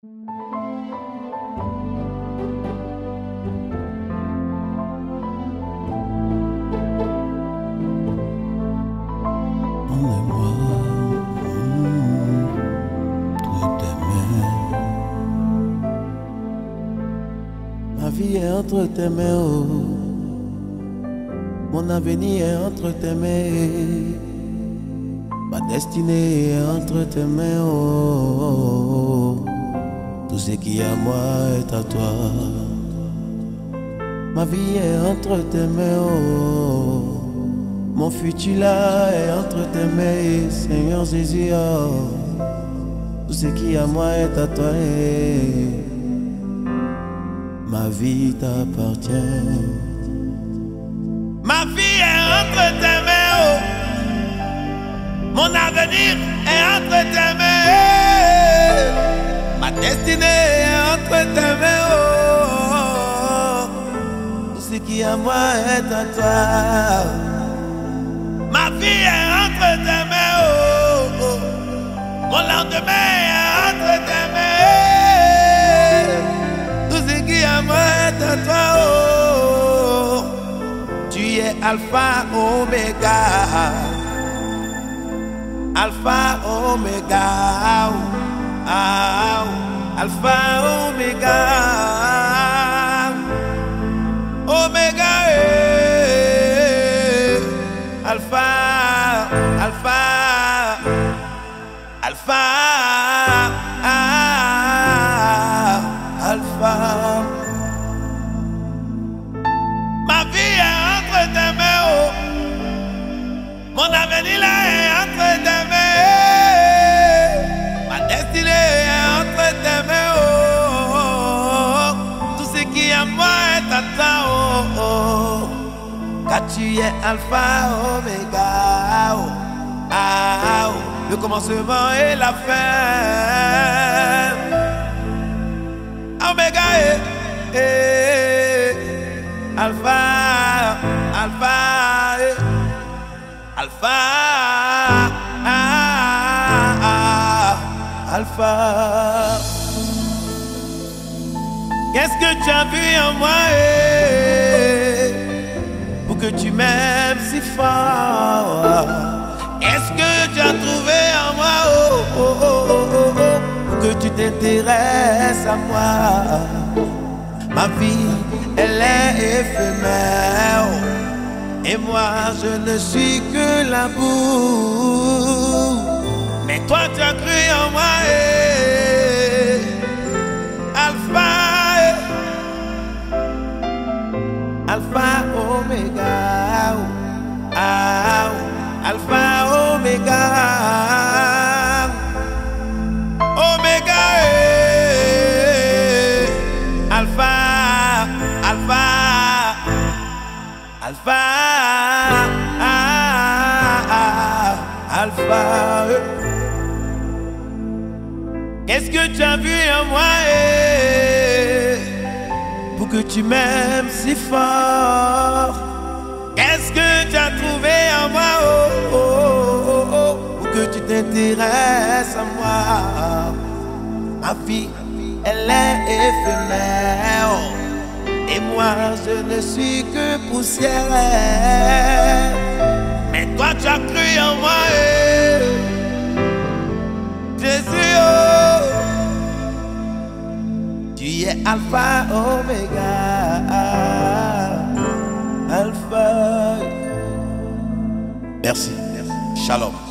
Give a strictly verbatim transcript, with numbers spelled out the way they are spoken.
Emmenez-moi entre tes mains. Ma vie est entre tes mains, oh. Mon avenir est entre tes mains. Ma destinée est entre tes mains, oh. Tout ce qui est à moi est à toi. Ma vie est entre tes mains, oh. Mon futur là est entre tes mains, Seigneur Jésus, oh. Tout ce qui est à moi est à toi, eh. Ma vie t'appartient. Ma vie est entre tes mains, oh. Mon avenir est entre tes mains. Ma destinée est entre tes mains, oh. Tout ce qui est à moi est à toi. Ma vie est entre tes mains, oh, oh. Mon lendemain est entre tes mains. Tout ce qui est à moi est à toi, oh. Tu es Alpha, Oméga. Alpha, Oméga. Oh, oh. Alpha, Oméga. Oméga, eh. Alpha, Alpha, Alpha, ah, Alpha. Ma vie est entre tes mains, oh. Mon avenir là est entre tes mains. Ma destinée est entre tes mains, oh. Tout ce qui est à moi est à toi, oh, oh. Car tu es Alpha, Oméga, oh, ah, oh, le commencement et la fin. Oméga, eh, eh, Alpha, Alpha, eh, Alpha, ah, ah, Alpha. Qu'est-ce que tu as vu en moi, eh? Que tu m'aimes si fort. Est-ce que tu as trouvé en moi, oh, oh, oh, oh, oh, oh, que tu t'intéresses à moi? Ma vie, elle est éphémère, et moi je ne suis que la boue. Mais toi tu as cru en moi, eh. Alpha, eh. Alpha, Oméga, oh, ah, oh, Alpha, Oméga, Oméga, eh. Alpha, Alpha, Alpha, ah, ah, Alpha. Qu'est-ce que tu as vu en moi, eh? Pour que tu m'aimes si fort. Qu'est-ce que tu as trouvé en moi, oh, oh, oh, oh, pour que tu t'intéresses à moi? Ma vie, elle est éphémère, et moi je ne suis que poussière. Mais toi tu as cru en moi, eh. Jésus, oh. Tu es Alpha, Oméga, Alpha. Merci. Shalom.